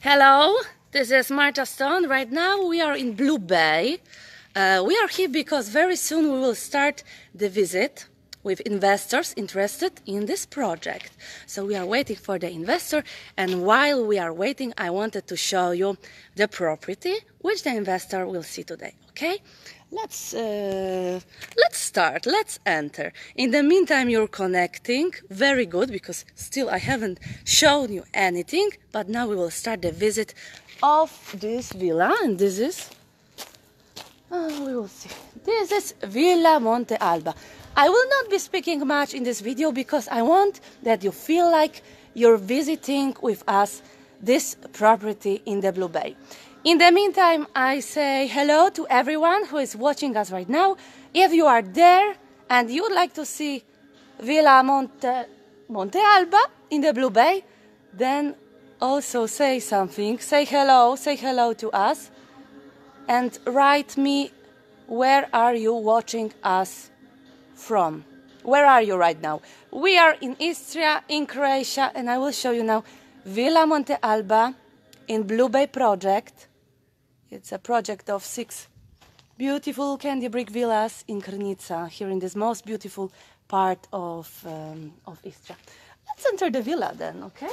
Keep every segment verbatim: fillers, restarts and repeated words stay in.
Hello, this is Marta Stone. Right now we are in Blue Bay. Uh, we are here because very soon we will start the visit with investors interested in this project. So we are waiting for the investor, and while we are waiting, I wanted to show you the property which the investor will see today. Okay? Let's uh, let's start. Let's enter. In the meantime, you're connecting. Very good, because still I haven't shown you anything. But now we will start the visit of this villa, and this is. Oh, we will see. This is Villa Monte Alba. I will not be speaking much in this video because I want that you feel like you're visiting with us this property in the Blue Bay. In the meantime, I say hello to everyone who is watching us right now. If you are there and you would like to see Villa Monte, Monte Alba in the Blue Bay, then also say something. Say hello, say hello to us, and write me where are you watching us from. Where are you right now? We are in Istria, in Croatia, and I will show you now Villa Monte Alba in Blue Bay project. It's a project of six beautiful candy brick villas in Krnica, here in this most beautiful part of, um, of Istria. Let's enter the villa then, okay?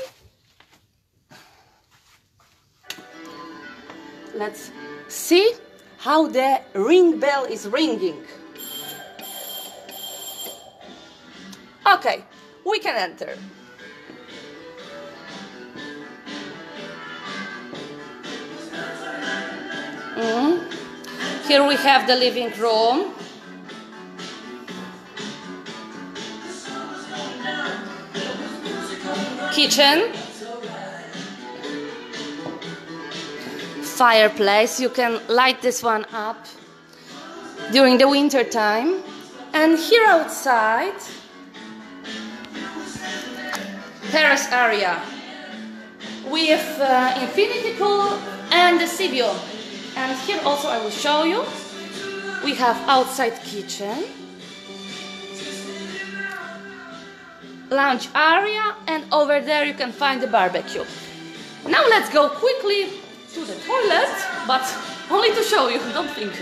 Let's see how the ring bell is ringing. Okay, we can enter. Mm. Here we have the living room. Kitchen. Fireplace. You can light this one up during the winter time. And here outside, terrace area with uh, infinity pool and the sea view. And here also I will show you, we have outside kitchen, lounge area, and over there you can find the barbecue. Now let's go quickly to the toilet, but only to show you, don't think.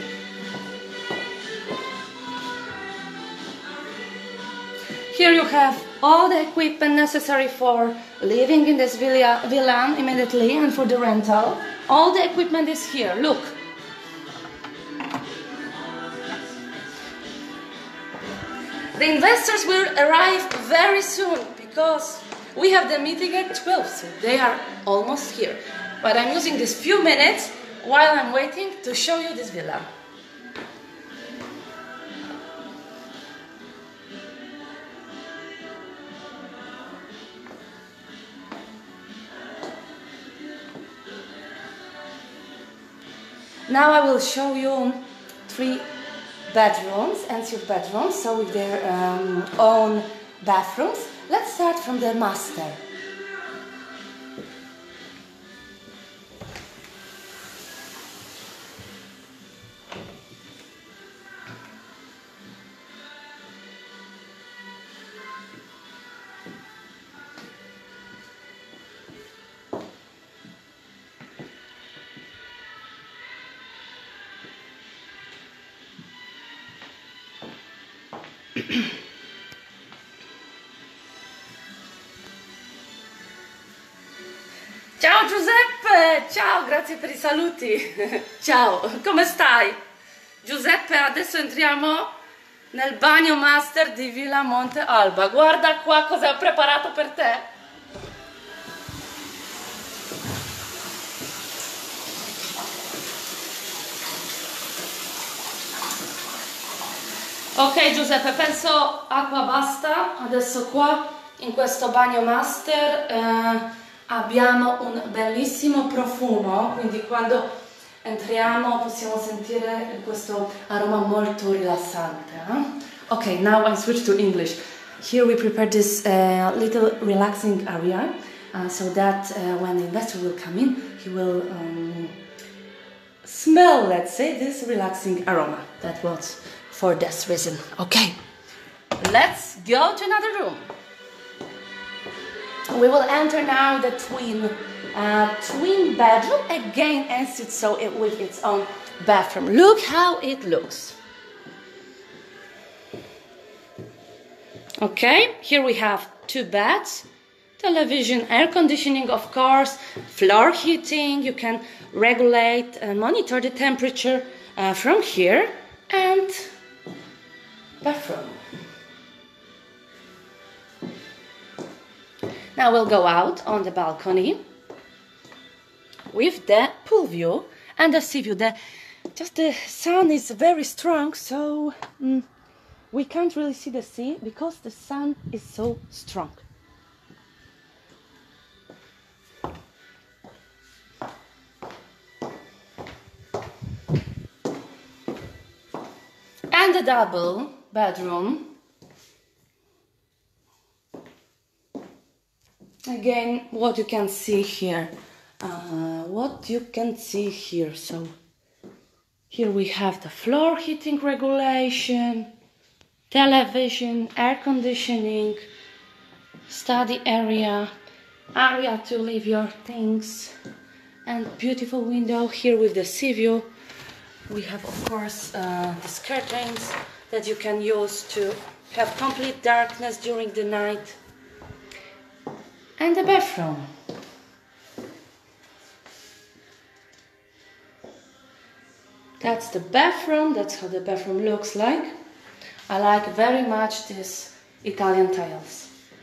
Here you have all the equipment necessary for living in this villa, villa immediately, and for the rental. All the equipment is here, look. The investors will arrive very soon because we have the meeting at twelve, so they are almost here. But I'm using these few minutes while I'm waiting to show you this villa. Now I will show you three bedrooms, ensuite bedrooms, so with their um, own bathrooms. Let's start from the master. Ciao Giuseppe, ciao, grazie per i saluti. Ciao, come stai? Giuseppe, adesso entriamo nel bagno master di Villa Monte Alba. Guarda qua cosa ho preparato per te. Ok Giuseppe, penso acqua basta. Adesso qua in questo bagno master eh, abbiamo un bellissimo profumo, quindi quando entriamo possiamo sentire questo aroma molto rilassante. Eh? Ok, now I switch to English. Here we prepare this uh, little relaxing area uh, so that uh, when the investor will come in, he will um, smell, let's say, this relaxing aroma. That was for this reason. Okay, let's go to another room. We will enter now the twin uh, twin bedroom, again ensuite, so it, with its own bathroom. Look how it looks. Okay, here we have two beds, television, air conditioning, of course, floor heating. You can regulate and monitor the temperature uh, from here, and bathroom. Now we'll go out on the balcony with the pool view and the sea view. The, just the sun is very strong, so mm, we can't really see the sea because the sun is so strong. And a double bedroom. Again, what you can see here. Uh, what you can see here. So here we have the floor heating regulation, television, air conditioning, study area, area to leave your things, and beautiful window here with the sea view. We have, of course, uh, these curtains that you can use to have complete darkness during the night. And the bathroom. That's the bathroom, that's how the bathroom looks like. I like very much these Italian tiles.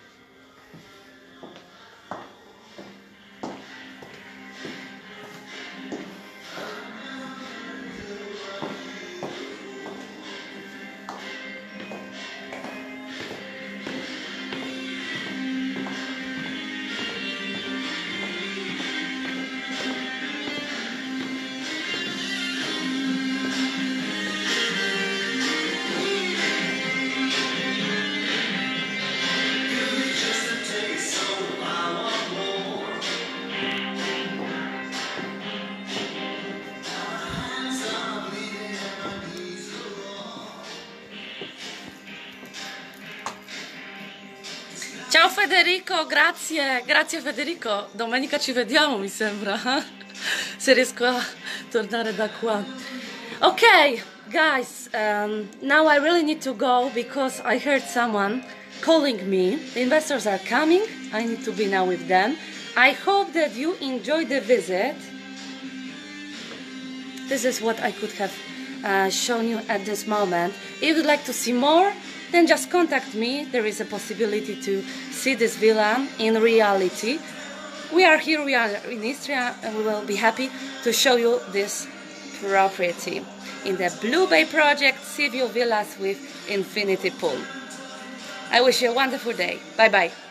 Ciao Federico, grazie, grazie Federico, domenica ci vediamo mi sembra, se riesco a tornare da qua. Okay, guys, um, now I really need to go because I heard someone calling me. The investors are coming, I need to be now with them. I hope that you enjoyed the visit. This is what I could have uh, shown you at this moment. If you'd like to see more, then just contact me. There is a possibility to see this villa in reality. We are here, we are in Istria, and we will be happy to show you this property in the Blue Bay project, Sea View Villas with infinity pool. I wish you a wonderful day. Bye bye.